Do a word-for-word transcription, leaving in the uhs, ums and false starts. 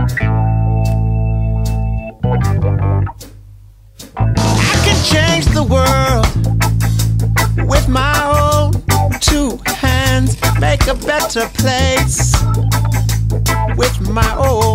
I can change the world with my own two hands, make a better place with my own